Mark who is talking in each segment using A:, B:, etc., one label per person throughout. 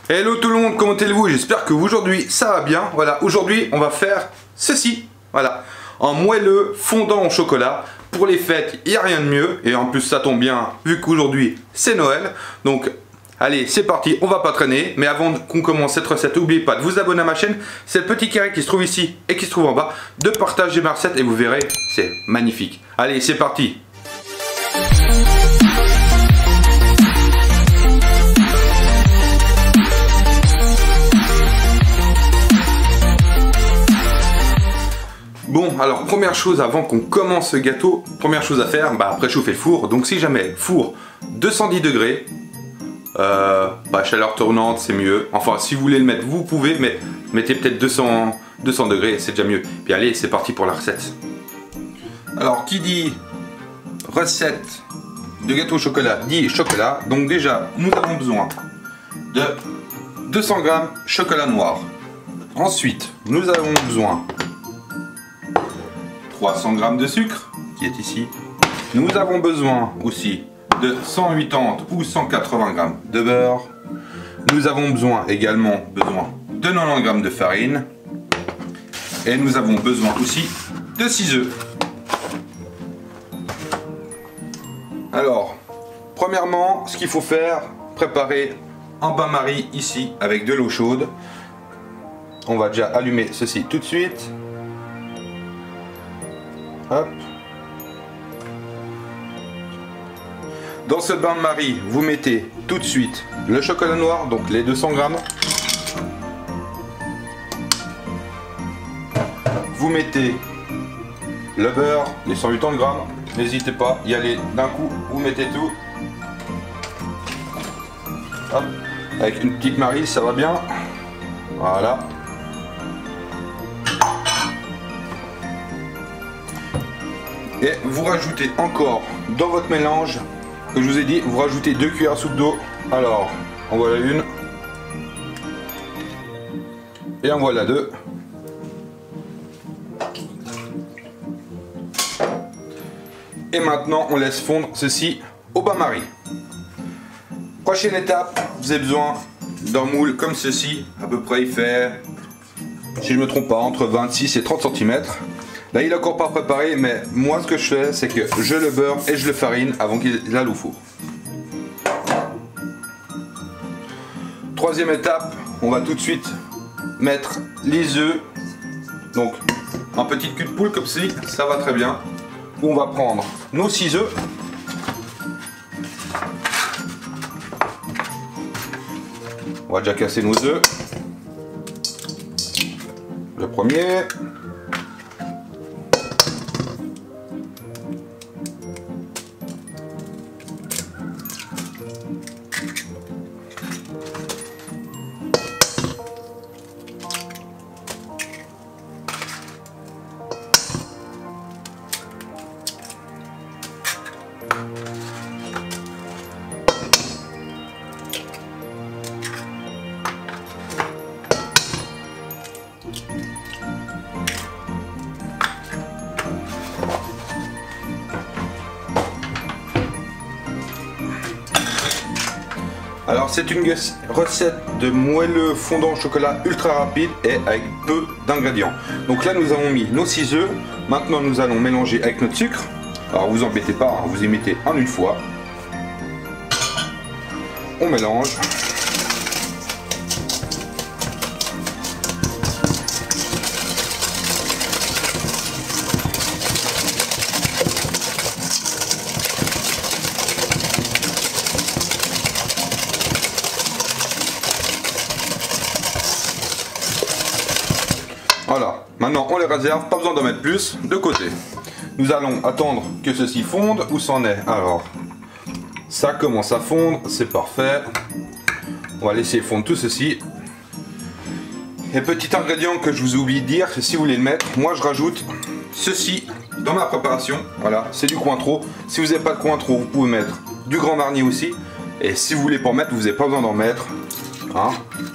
A: Hello tout le monde, comment allez-vous? J'espère que aujourd'hui ça va bien. Voilà, aujourd'hui on va faire ceci. Voilà, un moelleux fondant au chocolat. Pour les fêtes, il n'y a rien de mieux. Et en plus ça tombe bien vu qu'aujourd'hui c'est Noël. Donc allez, c'est parti, on va pas traîner. Mais avant qu'on commence cette recette, n'oubliez pas de vous abonner à ma chaîne. C'est le petit carré qui se trouve ici et qui se trouve en bas. De partager ma recette et vous verrez, c'est magnifique. Allez, c'est parti. Bon, alors première chose avant qu'on commence ce gâteau, première chose à faire, préchauffer le four. Donc si jamais four 210 degrés, chaleur tournante c'est mieux. Enfin si vous voulez le mettre vous pouvez, mais mettez peut-être 200 degrés, c'est déjà mieux. Puis allez, c'est parti pour la recette. Alors qui dit recette de gâteau au chocolat dit chocolat. Donc déjà nous avons besoin de 200 g chocolat noir. Ensuite nous avons besoin 300 g de sucre qui est ici. Nous avons besoin aussi de 180 ou 180 g de beurre. Nous avons également besoin de 90 g de farine. Et nous avons besoin aussi de 6 œufs. Alors, premièrement, ce qu'il faut faire, préparer un bain-marie ici avec de l'eau chaude. On va déjà allumer ceci tout de suite. Hop. Dans ce bain-marie, vous mettez tout de suite le chocolat noir, donc les 200 g. Vous mettez le beurre, les 180 g. N'hésitez pas, y aller d'un coup, vous mettez tout. Hop. Avec une petite marie, ça va bien. Voilà. Et vous rajoutez encore dans votre mélange que je vous ai dit, vous rajoutez 2 cuillères à soupe d'eau. Alors, en voilà une. Et en voilà deux. Et maintenant, on laisse fondre ceci au bain-marie. Prochaine étape, vous avez besoin d'un moule comme ceci. À peu près, il fait, si je ne me trompe pas, entre 26 et 30 cm. Là il est encore pas préparé, mais moi ce que je fais c'est que je le beurre et je le farine avant qu'il aille au four. Troisième étape, on va tout de suite mettre les œufs. Donc un petit cul de poule comme ceci, ça va très bien. On va prendre nos 6 œufs. On va déjà casser nos œufs. Le premier. Alors c'est une recette de moelleux fondant au chocolat ultra rapide et avec peu d'ingrédients. Donc là nous avons mis nos 6 œufs. Maintenant nous allons mélanger avec notre sucre. Alors vous embêtez pas, hein, vous y mettez en une fois. On mélange. Voilà, maintenant on les réserve, pas besoin d'en mettre plus, de côté. Nous allons attendre que ceci fonde. Où c'en est? Alors, ça commence à fondre, c'est parfait. On va laisser fondre tout ceci. Et petit ingrédient que je vous ai oublié de dire, si vous voulez le mettre, moi je rajoute ceci dans ma préparation. Voilà, c'est du Cointreau. Si vous n'avez pas de Cointreau, vous pouvez mettre du Grand Marnier aussi. Et si vous voulez pas en mettre, vous n'avez pas besoin d'en mettre. Hein.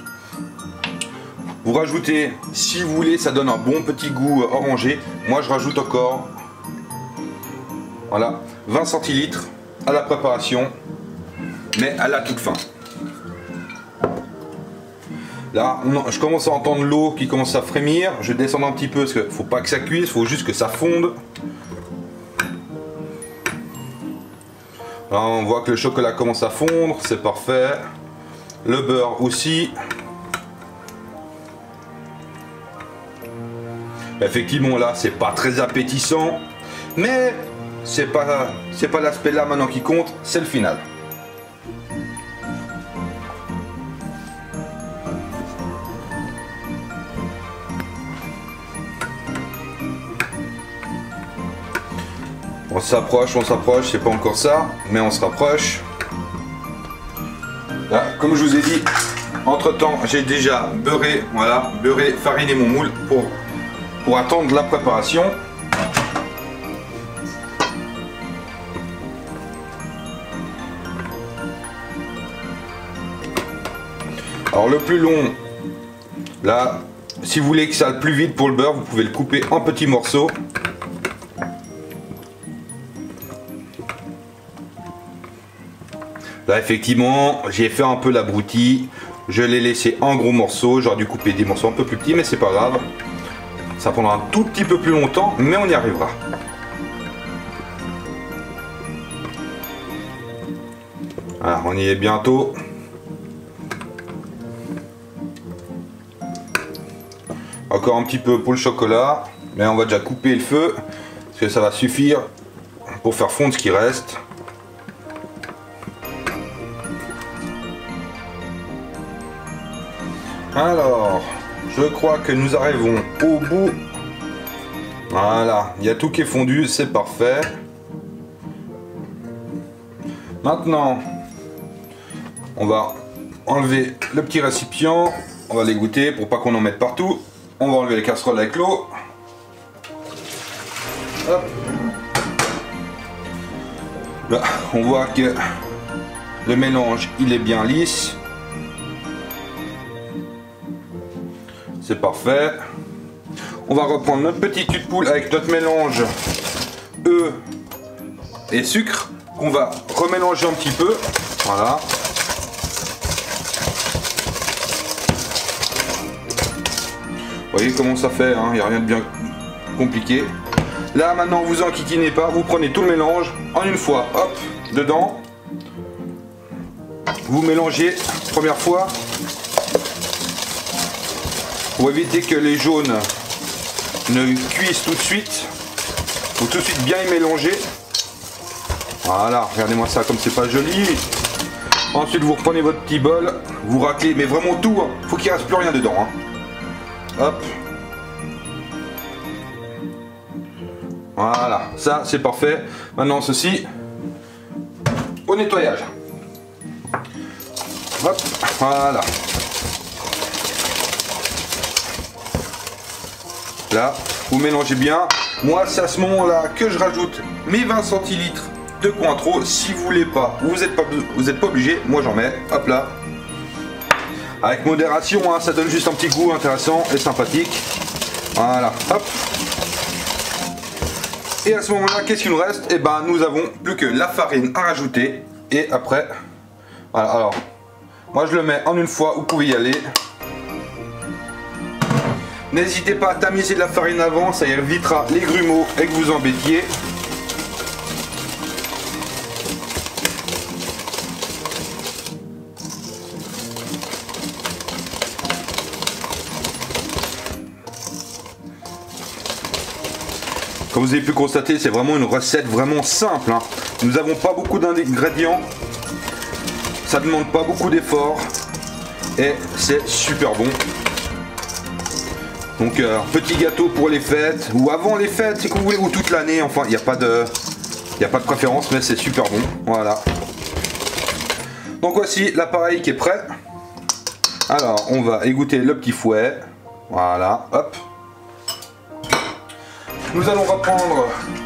A: Vous rajoutez, si vous voulez, ça donne un bon petit goût orangé. Moi je rajoute encore, voilà, 20 centilitres à la préparation, mais à la toute fin. Là, je commence à entendre l'eau qui commence à frémir. Je descends un petit peu parce qu'il ne faut pas que ça cuise, il faut juste que ça fonde. Là, on voit que le chocolat commence à fondre, c'est parfait. Le beurre aussi. Effectivement, là, c'est pas très appétissant, mais c'est pas l'aspect là maintenant qui compte, c'est le final. On s'approche, c'est pas encore ça, mais on se rapproche. Là, comme je vous ai dit, entre temps, j'ai déjà beurré, voilà, fariné mon moule pour attendre la préparation. Alors le plus long, là, si vous voulez que ça aille plus vite pour le beurre, vous pouvez le couper en petits morceaux. Là effectivement, j'ai fait un peu l'abruti, je l'ai laissé en gros morceaux, j'aurais dû couper des morceaux un peu plus petits, mais c'est pas grave. Ça prendra un tout petit peu plus longtemps, mais on y arrivera. Voilà, on y est bientôt. Encore un petit peu pour le chocolat, mais on va déjà couper le feu, parce que ça va suffire pour faire fondre ce qui reste. Alors, je crois que nous arrivons au bout. Voilà, il y a tout qui est fondu, c'est parfait. Maintenant, on va enlever le petit récipient. On va l'égoutter pour pas qu'on en mette partout. On va enlever les casseroles avec l'eau. Là, on voit que le mélange, il est bien lisse. C'est parfait. On va reprendre notre petit cul de poule avec notre mélange œufs et sucre qu'on va remélanger un petit peu. Voilà. Vous voyez comment ça fait, hein, il n'y a rien de bien compliqué. Là maintenant vous enquiquinez pas, vous prenez tout le mélange en une fois, hop, dedans. Vous mélangez première fois. Pour éviter que les jaunes ne cuisent tout de suite, il faut tout de suite bien y mélanger. Voilà, regardez-moi ça comme c'est pas joli. Ensuite vous reprenez votre petit bol, vous raclez, mais vraiment tout, hein. Faut qu'il ne reste plus rien dedans. Hein. Hop. Voilà, ça c'est parfait. Maintenant ceci au nettoyage. Hop, voilà. Là, vous mélangez bien. Moi, c'est à ce moment-là que je rajoute mes 20 centilitres de Cointreau. Si vous voulez pas, vous n'êtes pas obligé. Moi, j'en mets. Hop là. Avec modération, hein, ça donne juste un petit goût intéressant et sympathique. Voilà. Hop. Et à ce moment-là, qu'est-ce qu'il nous reste? Eh ben, nous avons plus que la farine à rajouter. Et après, voilà. Alors, moi, je le mets en une fois. Vous pouvez y aller. N'hésitez pas à tamiser de la farine avant, ça évitera les grumeaux et que vous embêtiez. Comme vous avez pu constater, c'est vraiment une recette vraiment simple. Hein. Nous n'avons pas beaucoup d'ingrédients, ça ne demande pas beaucoup d'efforts et c'est super bon. Donc petit gâteau pour les fêtes ou avant les fêtes si vous voulez, ou toute l'année, enfin il n'y a pas de préférence, mais c'est super bon. Voilà. Donc voici l'appareil qui est prêt. Alors on va égoutter le petit fouet. Voilà, hop. Nous allons reprendre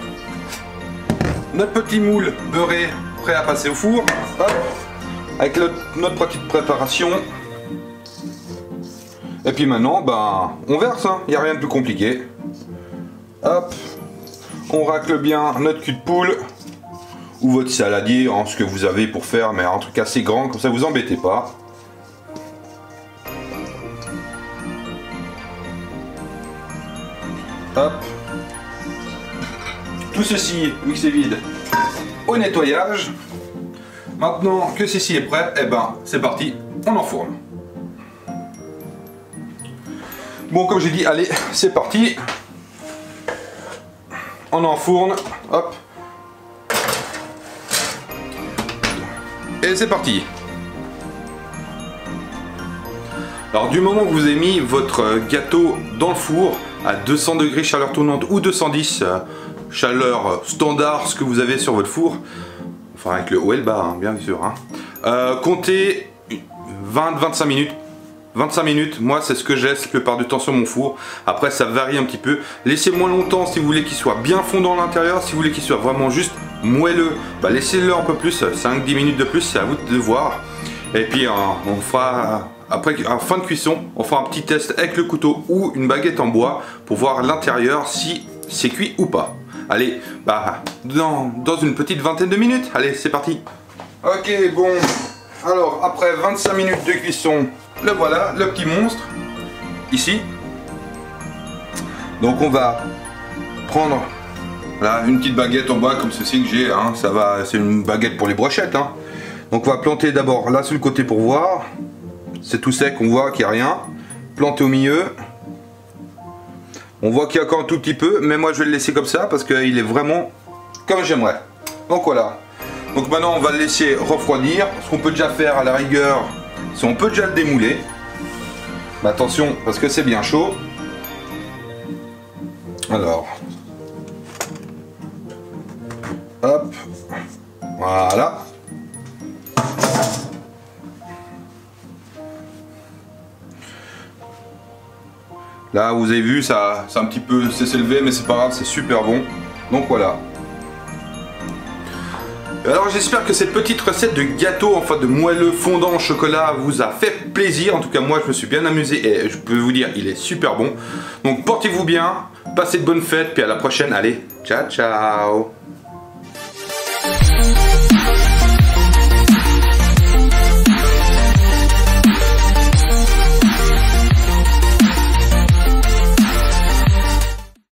A: notre petit moule beurré prêt à passer au four. Hop. Avec notre petite préparation. Et puis maintenant, ben, on verse, hein. Il n'y a rien de plus compliqué. Hop, on racle bien notre cul de poule, ou votre saladier, hein, ce que vous avez pour faire, mais en tout cas c'est grand, comme ça vous embêtez pas. Hop. Tout ceci, vu que c'est vide, au nettoyage. Maintenant que ceci est prêt, eh ben c'est parti, on enfourne. Bon, comme j'ai dit, allez, c'est parti. On enfourne, hop. Et c'est parti. Alors du moment que vous avez mis votre gâteau dans le four à 200 degrés chaleur tournante ou 210 chaleur standard, ce que vous avez sur votre four, enfin avec le haut et le bas, hein, bien sûr, hein. Comptez 20-25 minutes. 25 minutes, moi c'est ce que j'ai la plupart du temps sur mon four. Après ça varie un petit peu. Laissez moins longtemps si vous voulez qu'il soit bien fondant à l'intérieur. Si vous voulez qu'il soit vraiment juste moelleux, bah laissez-le un peu plus, 5-10 minutes de plus, c'est à vous de voir. Et puis on fera, après en fin de cuisson, on fera un petit test avec le couteau ou une baguette en bois pour voir l'intérieur si c'est cuit ou pas. Allez, bah dans une petite vingtaine de minutes, allez c'est parti. Ok, bon, alors après 25 minutes de cuisson, le voilà, le petit monstre, ici. Donc on va prendre là, une petite baguette en bois comme ceci que j'ai, hein, ça va, c'est une baguette pour les brochettes. Hein. Donc on va planter d'abord là sur le côté pour voir. C'est tout sec, on voit qu'il n'y a rien. Planter au milieu. On voit qu'il y a encore un tout petit peu, mais moi je vais le laisser comme ça parce qu'il est vraiment comme j'aimerais. Donc voilà. Donc maintenant on va le laisser refroidir. Ce qu'on peut déjà faire à la rigueur, c'est on peut déjà le démouler. Mais attention parce que c'est bien chaud. Alors. Hop. Voilà. Là vous avez vu, ça c'est un petit peu s'est élevé, mais c'est pas grave, c'est super bon. Donc voilà. Alors j'espère que cette petite recette de gâteau, enfin de moelleux fondant au chocolat vous a fait plaisir. En tout cas moi je me suis bien amusé et je peux vous dire il est super bon. Donc portez-vous bien, passez de bonnes fêtes, puis à la prochaine, allez, ciao ciao.